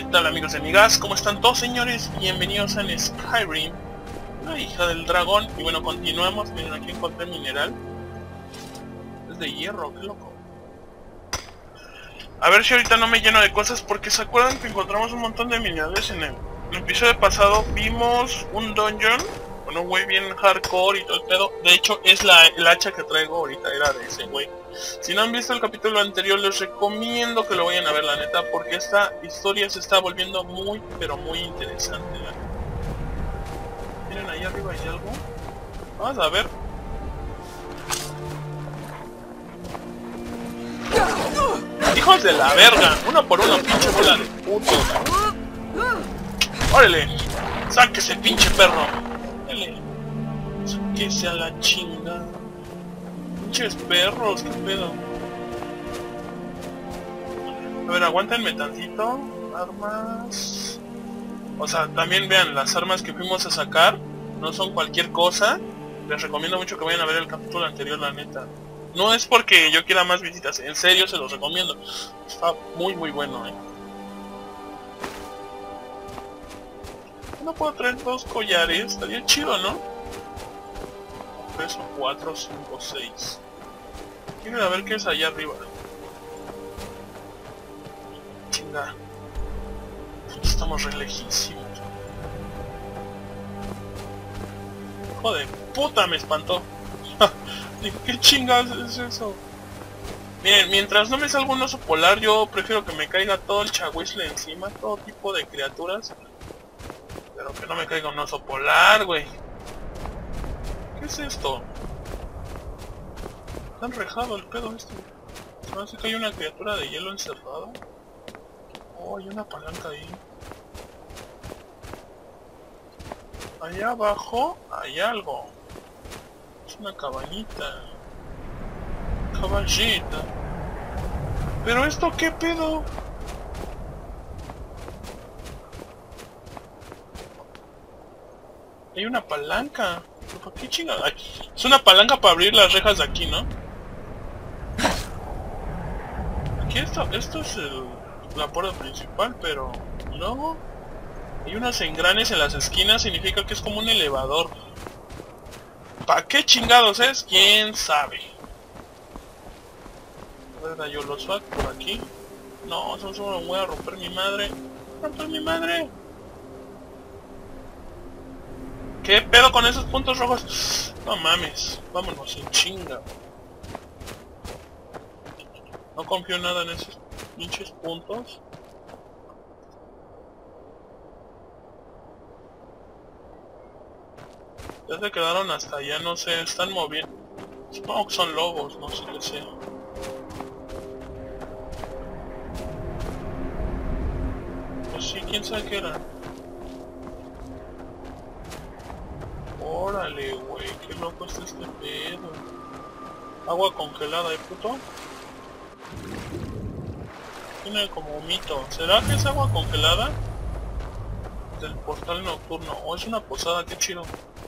tal amigos de Amigas? ¿Cómo están todos, señores? Bienvenidos a Skyrim, la hija del dragón. Y bueno, continuamos. Miren, aquí encontré mineral. Es de hierro, qué loco. A ver si ahorita no me lleno de cosas, porque se acuerdan que encontramos un montón de minerales en el episodio pasado. Vimos un dungeon con un güey bien hardcore y todo el pedo. De hecho, es el hacha que traigo ahorita, era de ese güey. Si no han visto el capítulo anterior, les recomiendo que lo vayan a ver, la neta, porque esta historia se está volviendo muy, pero muy interesante, la neta. Miren, ahí arriba hay algo. Vamos a ver. ¡Hijos de la verga! Uno por uno, pinche bola de putos. ¡Órale! ¡Sáquese, pinche perro! ¡Dale! ¡Sáquese a la chinga! ¡Pinches perros! ¡Qué pedo! A ver, aguántenme tantito. Armas... O sea, también vean, las armas que fuimos a sacar no son cualquier cosa. Les recomiendo mucho que vayan a ver el capítulo anterior, la neta. No es porque yo quiera más visitas, en serio se los recomiendo. Está muy muy bueno, No puedo traer dos collares, estaría chido, ¿no? 3 o 4, 5, 6. Quiero a ver qué es allá arriba. Chinga. Estamos re lejísimos. Hijo de puta, me espantó. ¿Qué chingas es eso? Miren, mientras no me salga un oso polar, yo prefiero que me caiga todo el chagüisle encima, todo tipo de criaturas. Pero que no me caiga un oso polar, güey. ¿Qué es esto? Está enrejado el pedo este. Se me hace que hay una criatura de hielo encerrada. Oh, hay una palanca ahí. Allá abajo hay algo. Es una cabañita. Caballita. ¿Pero esto qué pedo? Hay una palanca. ¿Por qué chingada? Es una palanca para abrir las rejas de aquí, ¿no? Aquí esto es la puerta principal, pero luego hay unos engranes en las esquinas, significa que es como un elevador. ¿Para qué chingados es? ¿Quién sabe? A ver, yo lo saco por aquí. No, eso solo voy a romper mi madre. ¡Romper mi madre! ¿Qué pedo con esos puntos rojos? No mames, vámonos en chinga. No confío nada en esos pinches puntos. Ya se quedaron hasta allá, no sé, están moviendo. Supongo que son lobos, no sé qué sea. Pues sí, quién sabe qué eran. Órale, güey, qué loco está este pedo. Agua congelada, puto? Tiene como un mito. ¿Será que es agua congelada? Del portal nocturno. O es una posada, qué chido.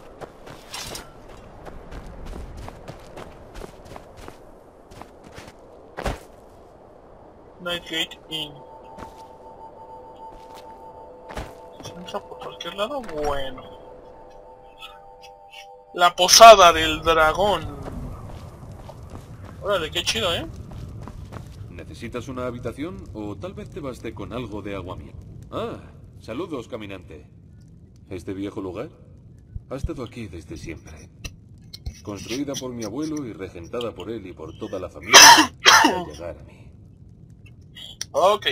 Nightgate Inn. ¿Se entra por cualquier lado? Bueno. La posada del dragón. Órale, qué chido, ¿Necesitas una habitación o tal vez te baste con algo de aguamiel? Ah, saludos, caminante. ¿Este viejo lugar? Ha estado aquí desde siempre. Construida por mi abuelo y regentada por él y por toda la familia hasta llegar a mí. Ok.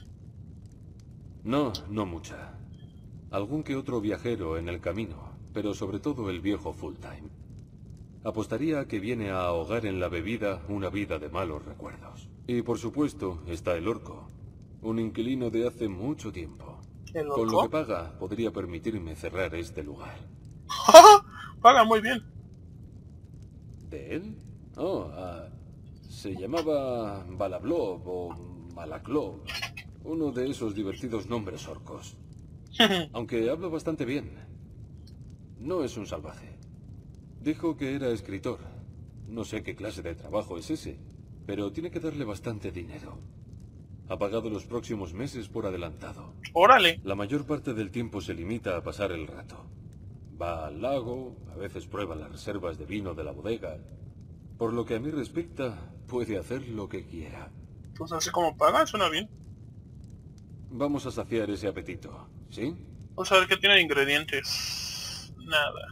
No mucha. Algún que otro viajero en el camino, pero sobre todo el viejo Fulltime. Apostaría a que viene a ahogar en la bebida una vida de malos recuerdos. Y por supuesto está el orco, un inquilino de hace mucho tiempo. ¿El orco? Con lo que paga, podría permitirme cerrar este lugar. Paga muy bien. ¿De él? Oh, se llamaba Balablov o Malaklov. Uno de esos divertidos nombres orcos. Aunque habla bastante bien. No es un salvaje. Dijo que era escritor. No sé qué clase de trabajo es ese, pero tiene que darle bastante dinero. Ha pagado los próximos meses por adelantado. Órale. La mayor parte del tiempo se limita a pasar el rato. Va al lago, a veces prueba las reservas de vino de la bodega. Por lo que a mí respecta, puede hacer lo que quiera. Pues así como paga, suena bien. Vamos a saciar ese apetito, ¿sí? Vamos a ver qué tiene de ingredientes. Nada.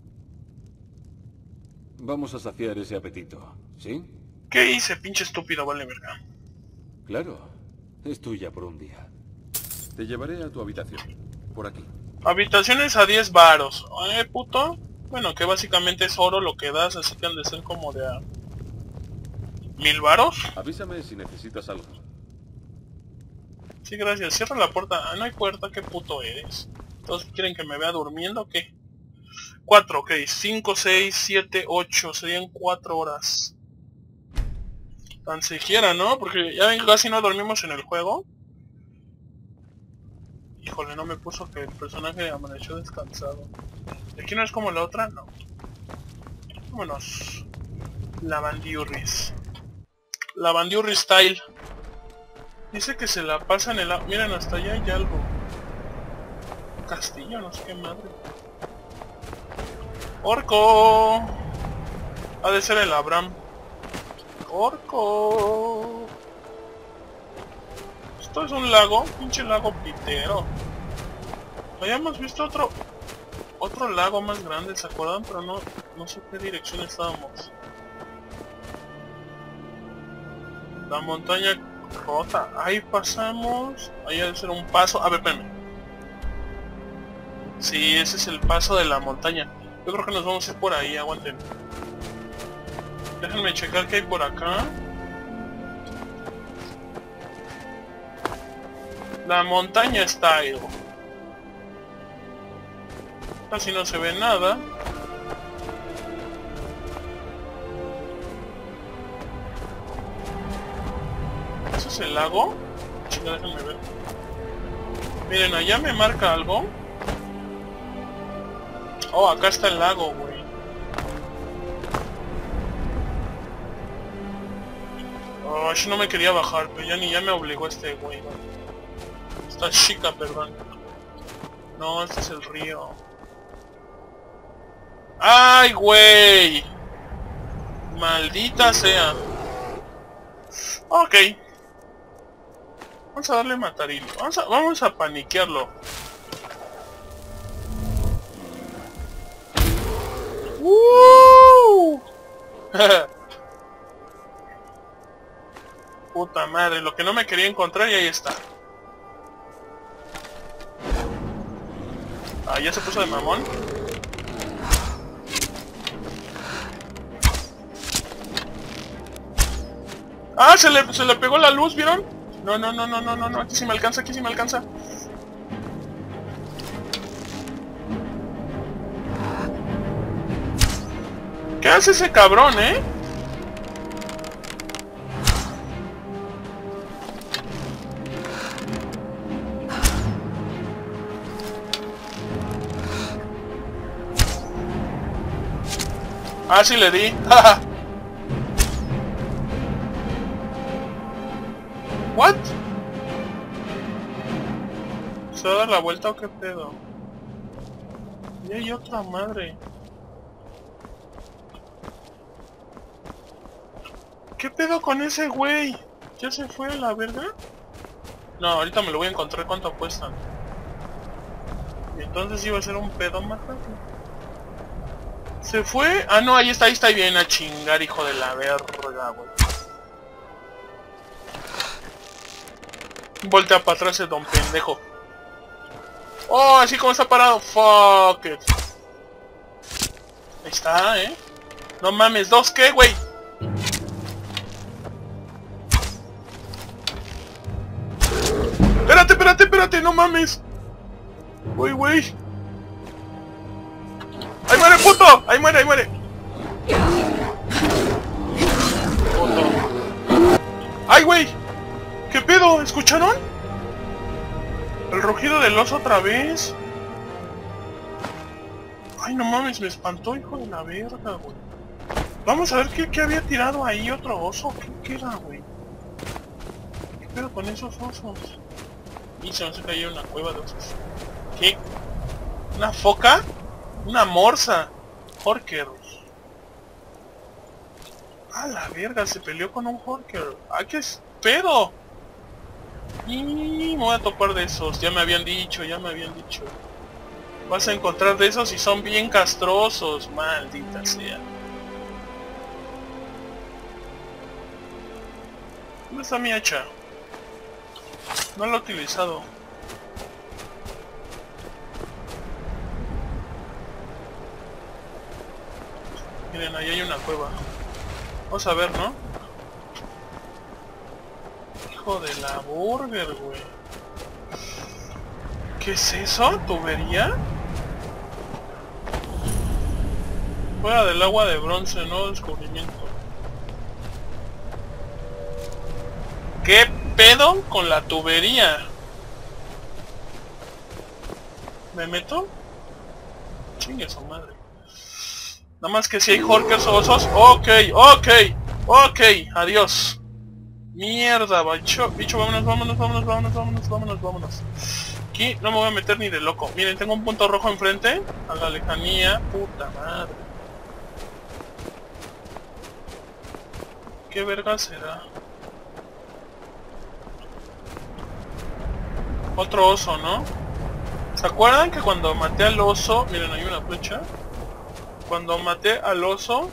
Vamos a saciar ese apetito, ¿sí? ¿Qué hice, pinche estúpido? Vale, verga. Claro, es tuya por un día. Te llevaré a tu habitación, por aquí. Habitaciones a 10 varos. Puto. Bueno, que básicamente es oro lo que das, así que han de ser como de a... 1000 varos. Avísame si necesitas algo. Sí, gracias. Cierra la puerta. Ah, no hay puerta. ¿Qué puto eres? ¿Todos quieren que me vea durmiendo o qué? 4, ok. 5, 6, 7, 8. Serían 4 horas. Tan siquiera, ¿no? Porque ya ven que casi no dormimos en el juego. Híjole, no me puso que el personaje amaneció descansado. ¿Aquí no es como la otra? No. Vámonos. Lavandiurris. Lavandiurris style. Dice que se la pasa en el... Miren, hasta allá hay algo. Castillo, no sé qué madre. ¡Orco! Ha de ser el Abraham. ¡Orco! Esto es un lago, pinche lago pitero. Habíamos visto otro lago más grande, ¿se acuerdan? Pero no sé qué dirección estábamos. La montaña rota. Ahí pasamos. Ahí debe ser un paso. A ver, espérame. Sí, ese es el paso de la montaña. Yo creo que nos vamos a ir por ahí, aguanten. Déjenme checar qué hay por acá. La montaña style. Casi no se ve nada. ¿Ese es el lago? Chica, déjenme ver. Miren, allá me marca algo. Oh, acá está el lago, güey. Oh, yo no me quería bajar, pero ya me obligó este güey. Esta chica, perdón. No, este es el río. ¡Ay, güey! Maldita sea. Ok. Vamos a darle matarillo. Vamos a paniquearlo. Puta madre, lo que no me quería encontrar y ahí está. Ah, ya se puso de mamón. Ah, se le pegó la luz, ¿vieron? No, aquí sí me alcanza, aquí sí me alcanza. ¿Qué hace ese cabrón, eh? Ah, sí le di. ¿What? ¿Se va a dar la vuelta o qué pedo? Y hay otra madre. ¿Qué pedo con ese güey? ¿Ya se fue a la verga? No, ahorita me lo voy a encontrar. ¿Cuánto cuestan? Y entonces iba a ser un pedo más fácil. ¿Se fue? Ah, no, ahí está bien a chingar, hijo de la verga, güey. Voltea para atrás el don pendejo. Oh, así como está parado. Fuck it. Ahí está, No mames, ¿dos qué, güey? Espérate, no mames. Güey. ¡Ahí muere, puto! ¡Ahí muere! Puto. ¡Ay, güey! ¿Qué pedo? ¿Escucharon? El rugido del oso otra vez. Ay, no mames, me espantó, hijo de la verga, güey. Vamos a ver qué había tirado ahí otro oso. ¿Qué era, güey? ¿Qué pedo con esos osos? Y se me hace que hay una cueva de osos. ¿Qué? ¿Una foca? Una morsa. Horker. A la verga, se peleó con un Horker. ¡Ah, qué pedo! Y me voy a topar de esos. Ya me habían dicho, ya me habían dicho. Vas a encontrar de esos y son bien castrosos. Maldita sea. ¿Dónde está mi hacha? No la he utilizado. Miren, ahí hay una cueva. Vamos a ver, ¿no? Hijo de la burger, güey. ¿Qué es eso? ¿Tubería? Fuera del agua de bronce, nuevo descubrimiento. ¿Qué pedo con la tubería? ¿Me meto? Chingue su madre. Nada más que si hay Horkers o osos. Ok, ok, ok, adiós. Mierda, bicho, vámonos, vámonos, vámonos, vámonos, vámonos, vámonos, vámonos. Aquí no me voy a meter ni de loco. Miren, tengo un punto rojo enfrente. A la lejanía. Puta madre. ¿Qué verga será? Otro oso, ¿no? ¿Se acuerdan que cuando maté al oso... Miren, hay una flecha. Cuando maté al oso...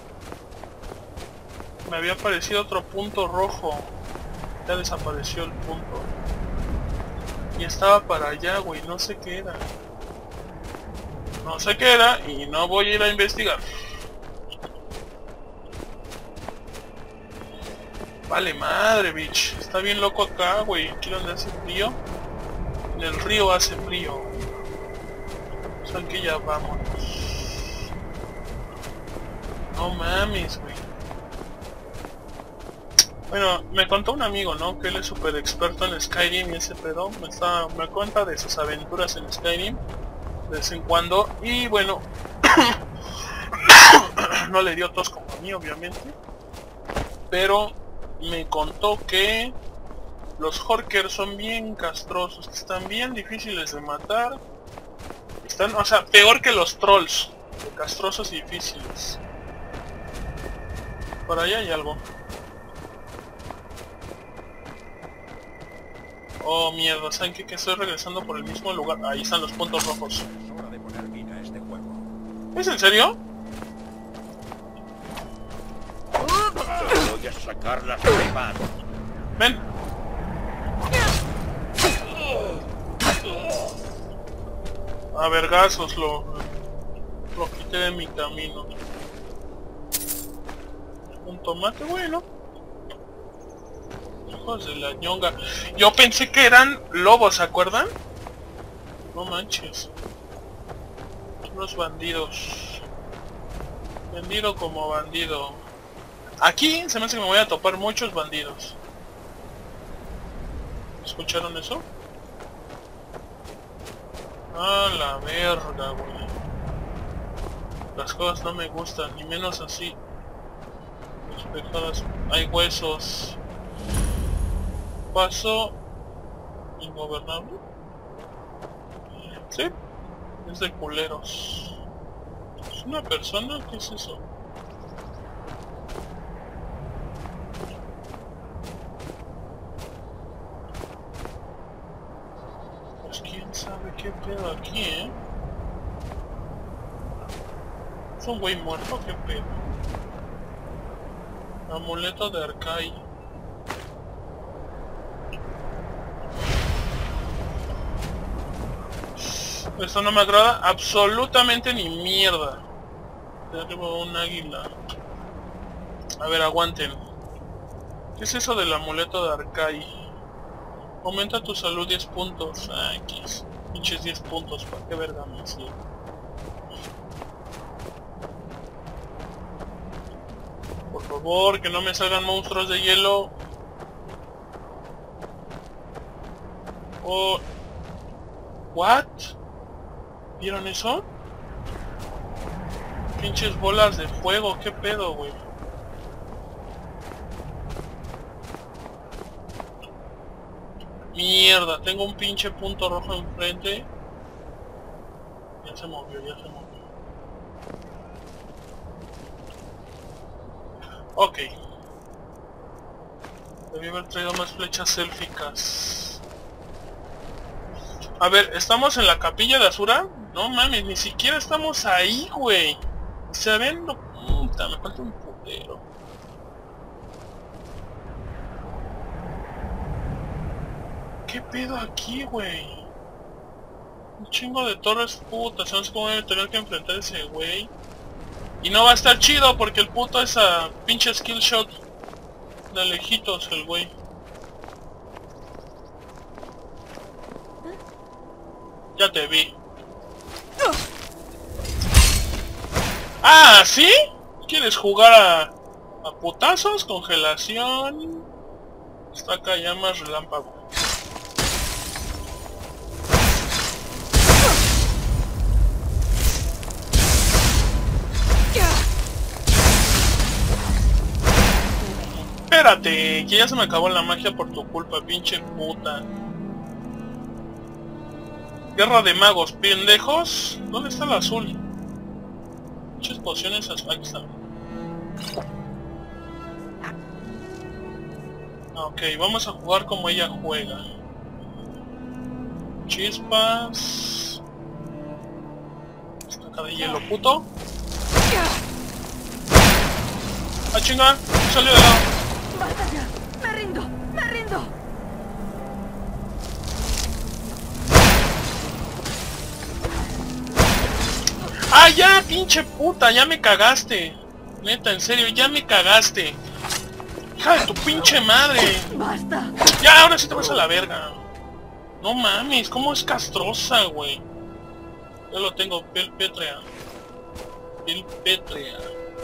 me había aparecido otro punto rojo. Ya desapareció el punto. Y estaba para allá, güey. No sé qué era. No sé qué era y no voy a ir a investigar. Vale madre, bitch. Está bien loco acá, güey. Aquí donde hace frío. En el río hace frío. O sea que ya vámonos. No mames, güey. Bueno, me contó un amigo, ¿no? Que él es súper experto en Skyrim y ese pedo. Me cuenta de sus aventuras en Skyrim. De vez en cuando. Y bueno... no le dio tos como a mí, obviamente. Pero... me contó que... los Horkers son bien castrosos. Que están bien difíciles de matar. Están, o sea, peor que los trolls. Castrosos y difíciles. Por allá hay algo. Oh mierda, ¿saben qué? Que estoy regresando por el mismo lugar. Ahí están los puntos rojos. Es hora de poner fin a este juego. ¿Es en serio? Te voy a sacar las tripas. Ven. A vergazos lo quité de mi camino. Un tomate, bueno. Hijos de la ñonga. Yo pensé que eran lobos, ¿se acuerdan? No manches. Unos bandidos. Bandido como bandido. Aquí se me hace que me voy a topar muchos bandidos. ¿Escucharon eso? A la verga, güey. Las cosas no me gustan, ni menos así. Despejadas. Hay huesos. Paso ingobernable. Sí, es de culeros. ¿Es una persona? ¿Qué es eso? Pues quién sabe qué pedo aquí, ¿eh? ¿Es un güey muerto? ¿Qué pedo? Amuleto de Arcai. Esto no me agrada absolutamente ni mierda. De arriba un águila. A ver, aguanten. ¿Qué es eso del amuleto de Arcai? Aumenta tu salud 10 puntos. Ah, X. Pinches 10 puntos, ¿para qué verga me sirve? Por favor, que no me salgan monstruos de hielo. Oh... ¿What? ¿Vieron eso? Pinches bolas de fuego, qué pedo, güey. Mierda, tengo un pinche punto rojo enfrente. Ya se movió, ya se movió. Ok. Debí haber traído más flechas élficas. A ver, ¿estamos en la capilla de Azura? No mames, ni siquiera estamos ahí, güey. O sea, ven lo... Puta, me falta un putero. ¿Qué pedo aquí, güey? Un chingo de torres putas, no sé cómo voy a tener que enfrentar a ese güey. Y no va a estar chido porque el puto es a pinche skill shot de lejitos el güey. Ya te vi. Ah, ¿sí? ¿Quieres jugar a putazos? Congelación. Está acá llamas relámpago. Espérate, que ya se me acabó la magia por tu culpa, pinche puta. Guerra de magos, pendejos. ¿Dónde está el azul? Muchas pociones aquí están. Ok, vamos a jugar como ella juega. Chispas. Estaca de hielo, puto. ¡Ah, chinga! ¡Salió de lado! ¡Basta ya! ¡Me rindo! ¡Me rindo! ¡Ah, ya, pinche puta! ¡Ya me cagaste! Neta, en serio, ya me cagaste. ¡Hija de tu pinche madre! ¡Basta! ¡Ya, ahora sí te vas a la verga! No mames, ¿cómo es castrosa, güey? Yo lo tengo, piel pétrea. Piel pétrea.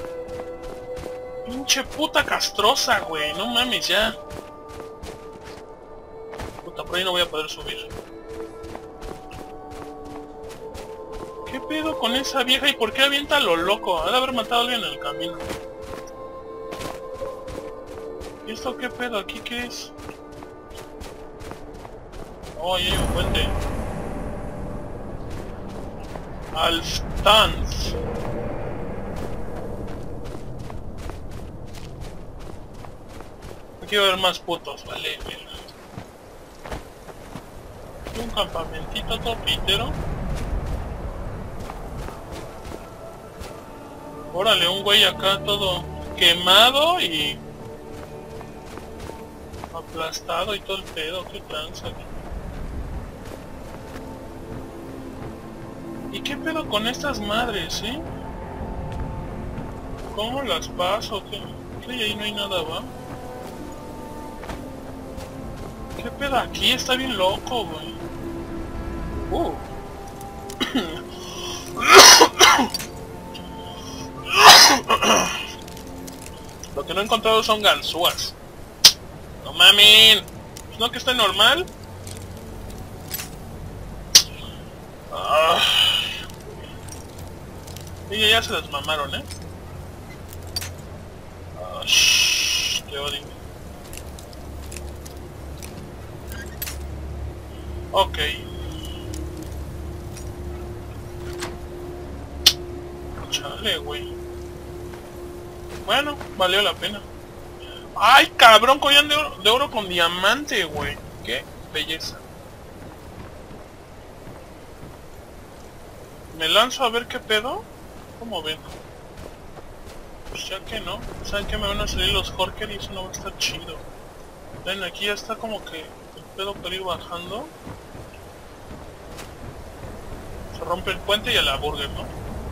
Pinche puta castrosa, güey. No mames, ya. Puta, por ahí no voy a poder subir. ¿Qué pedo con esa vieja y por qué avienta a lo loco? Ha de haber matado a alguien en el camino. ¿Y esto qué pedo? ¿Aquí qué es? Oh, ahí hay un puente. Alstanz. Aquí va a haber más putos, vale. Aquí un campamentito todo pitero. Órale, un güey acá todo quemado y aplastado y todo el pedo, qué tranza. ¿Y qué pedo con estas madres, eh? ¿Cómo las paso? ¿Qué? Ahí no hay nada, ¿va? ¿Qué pedo aquí? Está bien loco, güey. Lo que no he encontrado son ganzúas. No mamen. ¿No que está normal? Y ya se las mamaron, ¿eh? Te odio. Ok. Chale, güey. Bueno, valió la pena. ¡Ay, cabrón! Collar de oro con diamante, güey. ¡Qué belleza! ¿Me lanzo a ver qué pedo? ¿Cómo ven? Pues ya que no. ¿Saben que me van a salir los Horker y eso no va a estar chido? Ven, aquí ya está como que el pedo para ir bajando. Se rompe el puente y a la burger, ¿no?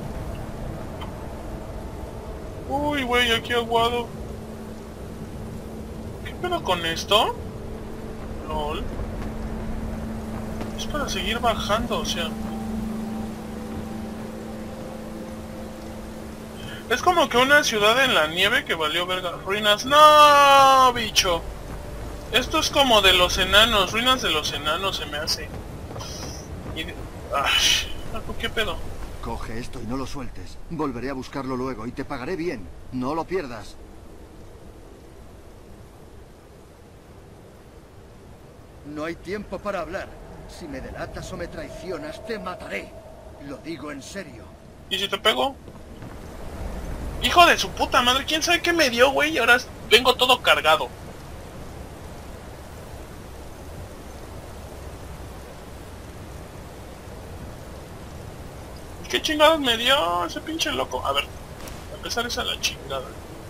Uy, güey, aquí aguado. ¿Qué pedo con esto? LOL. Es para seguir bajando, o sea. Es como que una ciudad en la nieve que valió verga. Ruinas. ¡No, bicho! Esto es como de los enanos. Ruinas de los enanos se me hace. Y... ¿qué pedo? Coge esto y no lo sueltes. Volveré a buscarlo luego y te pagaré bien. No lo pierdas. No hay tiempo para hablar. Si me delatas o me traicionas, te mataré. Lo digo en serio. ¿Y si te pego? Hijo de su puta madre, quién sabe qué me dio, güey, y ahora vengo todo cargado. ¿Qué chingados me dio ese pinche loco? A ver, a empezar esa la chingada.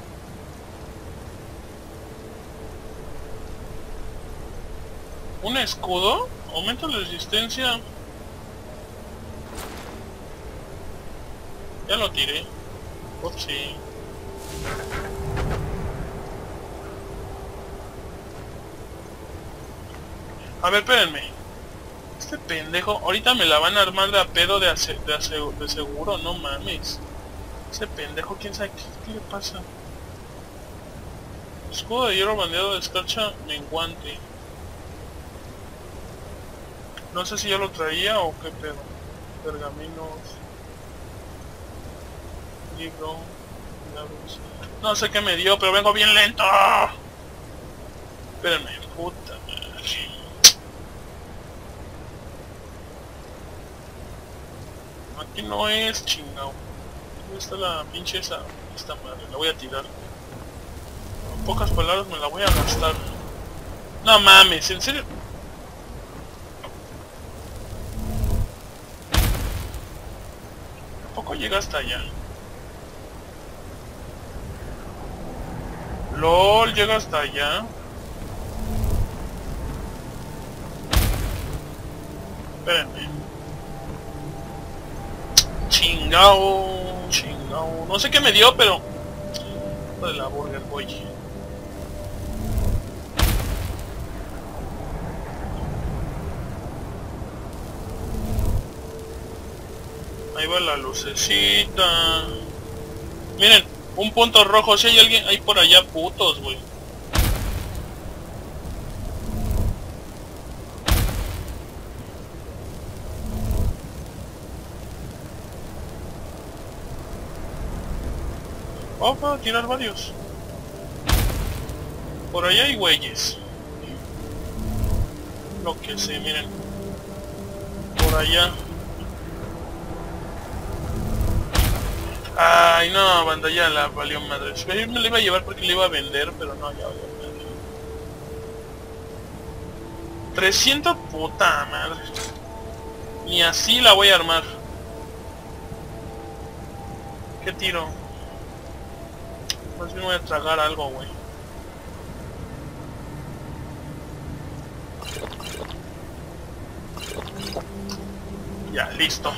¿Un escudo? Aumenta la resistencia. Ya lo tiré. Sí. A ver, espérenme. Este pendejo, ahorita me la van a armar de a pedo de seguro, no mames. Ese pendejo, quién sabe qué le pasa. Escudo de hierro bandeado de escarcha menguante. No sé si ya lo traía o qué pedo. Pergaminos. Libro. No sé qué me dio, pero vengo bien lento. Espérenme, puta madre. Aquí no es, chingao. ¿Dónde está la pinche esta madre? La voy a tirar. En pocas palabras me la voy a gastar. No mames, ¿en serio? ¿A poco llega hasta allá? LOL, llega hasta allá. Espérenme. Chingao, chingao. No sé qué me dio, pero... de la Burger Boy. Ahí va la lucecita. Miren, un punto rojo. Si hay alguien ahí por allá, putos, güey. Oh, puedo tirar varios. Por allá hay güeyes. Lo que sé, miren. Por allá. Ay, no, banda, ya la valió madre. Yo me la iba a llevar porque la iba a vender, pero no, ya valió madre. 300, puta madre. Ni así la voy a armar. ¿Qué tiro? Más bien voy a tragar algo, güey. Ya, listo.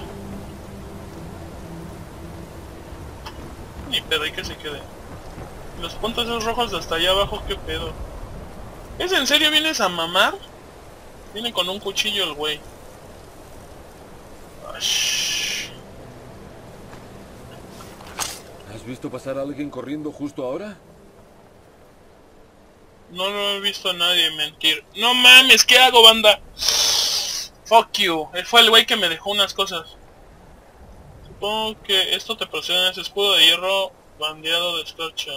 Ni pedo, hay que se quede. Los puntos esos rojos de hasta allá abajo, ¿qué pedo? ¿Es en serio? ¿Vienes a mamar? Viene con un cuchillo el güey. Ash. ¿Has visto pasar a alguien corriendo justo ahora? No lo he visto a nadie mentir. ¡No mames! ¿Qué hago, banda? Fuck you. Él fue el güey que me dejó unas cosas. Supongo que esto te procede ese escudo de hierro bandeado de escarcha.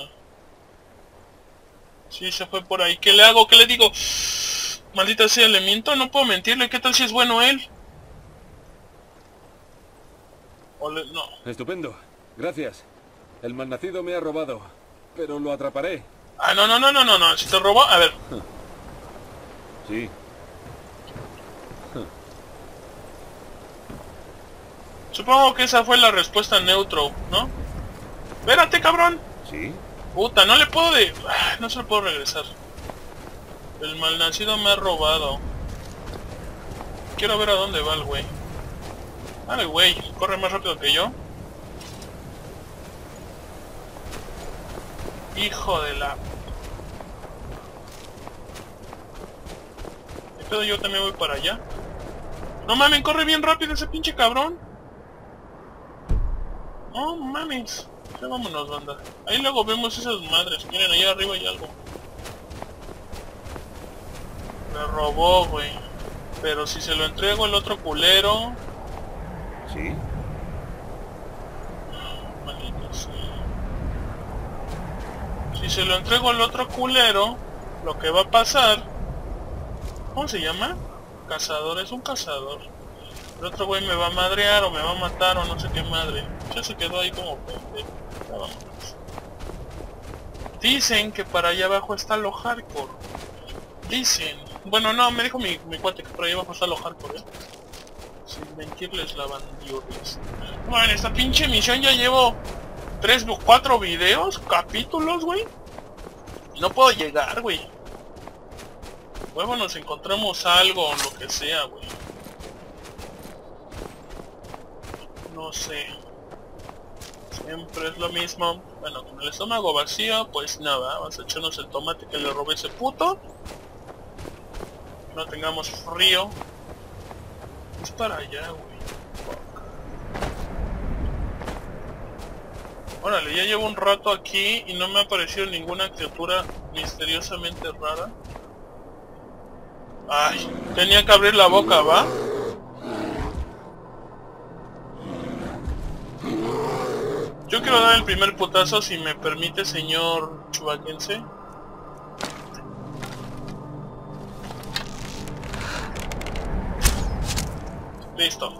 Sí, se fue por ahí. ¿Qué le hago? ¿Qué le digo? Maldita sea, ¿le miento? No puedo mentirle. ¿Qué tal si es bueno él? No. Estupendo. Gracias. El malnacido me ha robado, pero lo atraparé. Ah, no. Si te robó, a ver. Sí. Supongo que esa fue la respuesta neutro, ¿no? Espérate, cabrón. ¿Sí? Puta, no le puedo de... no se lo puedo regresar. El malnacido me ha robado. Quiero ver a dónde va el güey. Ay, güey, corre más rápido que yo. Hijo de la... ¿Qué pedo? Yo también voy para allá. No mames, corre bien rápido ese pinche cabrón. No mames. Ya vámonos, banda. Ahí luego vemos esas madres. Miren, ahí arriba hay algo. Me robó, güey. Pero si se lo entrego el otro culero... ¿Sí? Maldito sea. Si se lo entrego al otro culero, lo que va a pasar ¿Cómo se llama? Cazador, es un cazador. El otro güey me va a madrear o me va a matar o no sé qué madre. Ya se quedó ahí como pendejo. Ya vámonos. Dicen que para allá abajo está lo hardcore. Dicen. Bueno, no, me dijo mi cuate que por ahí abajo está lo hardcore, ¿eh? Sin mentirles la bandiurris. Bueno, esta pinche misión ya llevo 3 o 4 videos, capítulos, güey. Y no puedo llegar, güey. Luego nos encontramos algo o lo que sea, güey. No sé. Siempre es lo mismo. Bueno, con el estómago vacío, pues nada, vamos a echarnos el tomate que le robé ese puto. No tengamos frío. Es para allá, güey. Órale, ya llevo un rato aquí y no me ha aparecido ninguna criatura misteriosamente rara. Ay, tenía que abrir la boca, ¿va? Yo quiero dar el primer putazo, si me permite, señor chubaquense. Listo.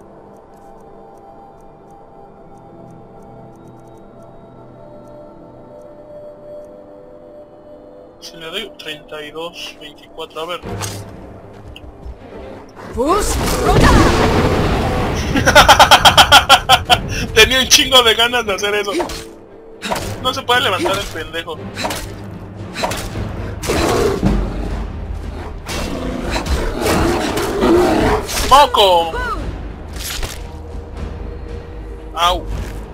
Si le doy 32, 24, a ver. Tenía un chingo de ganas de hacer eso. No se puede levantar el pendejo. ¡Moco! ¡Au!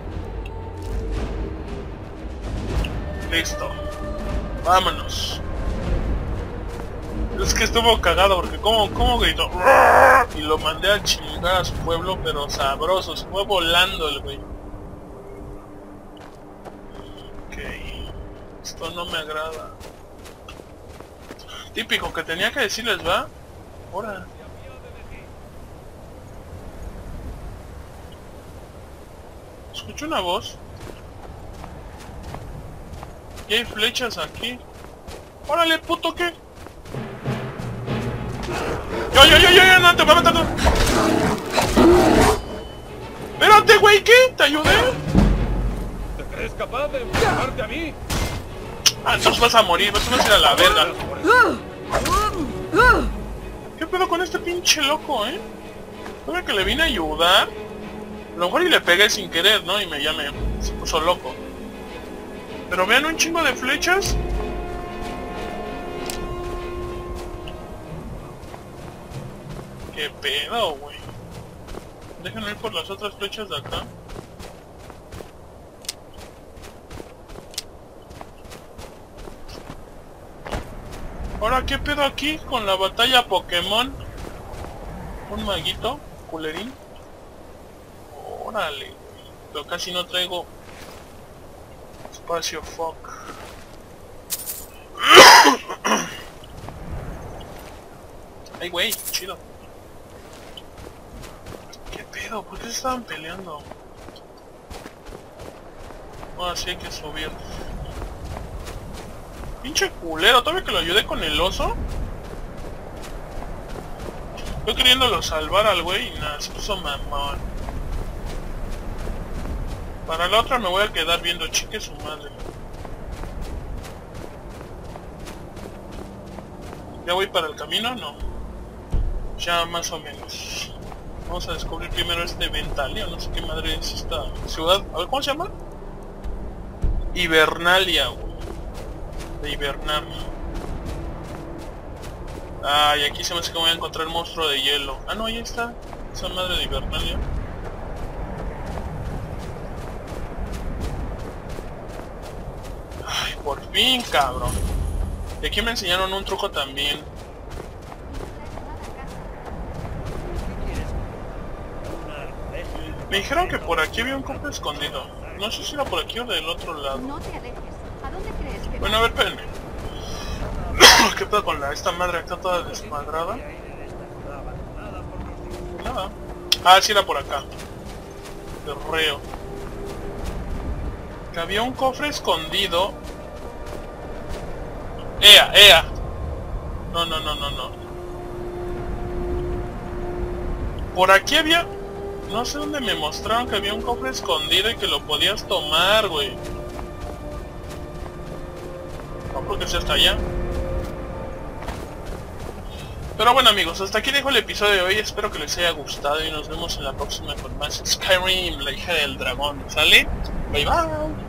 Listo. Vámonos. Es que estuvo cagado porque como gritó y lo mandé a chingar a su pueblo, pero sabroso, se fue volando el güey. Ok, esto no me agrada. Típico que tenía que decirles, ¿va? Ahora. Escucho una voz. Y hay flechas aquí. ¡Órale, puto, qué! ¡Yo, no, te voy a matar! ¡Espérate, güey! ¿Qué? ¿Te ayudé? ¿Te crees capaz de enfrentarte a mí? Ah, entonces vas a morir, vas a ir a la verga. ¿Qué pedo con este pinche loco, eh? ¿Sabe que le vine a ayudar? A lo mejor y le pegué sin querer, ¿no? Y se puso loco. Pero vean un chingo de flechas. ¿Qué pedo, güey? Déjenme ir por las otras flechas de acá. Ahora, ¿qué pedo aquí con la batalla Pokémon? Un maguito, culerín. Órale, pero casi no traigo espacio, fuck. Ay, güey, chido. ¿Qué pedo? ¿Por qué se estaban peleando? Ahora sí hay que subir. Pinche culero, todavía que lo ayudé con el oso. Yo queriéndolo salvar al güey y nada, se puso mamón. Para la otra me voy a quedar viendo, chique su madre. ¿Ya voy para el camino? No. Ya más o menos. Vamos a descubrir primero este Ventalia, no sé qué madre es esta ciudad. A ver, ¿cómo se llama? Hibernalia, güey. De hibernar. Ah, y aquí se me hace que voy a encontrar el monstruo de hielo. Ah, no, ahí está. Esa madre de Hibernalia. Ay, por fin, cabrón. Y aquí me enseñaron un truco también. Me dijeron que por aquí había un cofre escondido. No sé si era por aquí o del otro lado. No te alejes. ¿A dónde crees que Bueno, a ver, espérenme. ¿Qué pasa con esta madre acá toda desmadrada? Nada. Ah, sí era por acá. Terreo. Que había un cofre escondido. ¡Ea! No. por aquí había... No sé dónde me mostraron que había un cofre escondido y que lo podías tomar, güey. No creo que sea hasta allá. Pero bueno amigos, hasta aquí dejo el episodio de hoy, espero que les haya gustado y nos vemos en la próxima con más Skyrim, la hija del dragón, ¿sale? Bye bye.